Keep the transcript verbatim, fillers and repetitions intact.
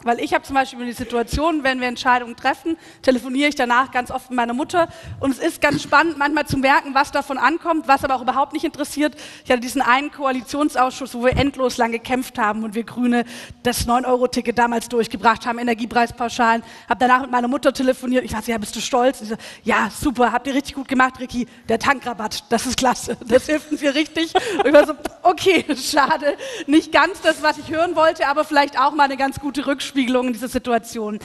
Weil ich habe zum Beispiel die Situation, wenn wir Entscheidungen treffen, telefoniere ich danach ganz oft mit meiner Mutter und es ist ganz spannend, manchmal zu merken, was davon ankommt, was aber auch überhaupt nicht interessiert. Ich hatte diesen einen Koalitionsausschuss, wo wir endlos lang gekämpft haben und wir Grüne das neun Euro Ticket damals durchgebracht haben, Energiepreispauschalen. Habe danach mit meiner Mutter telefoniert. Ich war so, ja, bist du stolz? Und ich so, ja, super, habt ihr richtig gut gemacht, Ricky. Der Tankrabatt, das ist klasse, das hilft uns hier richtig. Und ich war so, okay, schade, nicht ganz das, was ich hören wollte, aber vielleicht auch mal eine ganz gute Rückspiegelung in dieser Situation.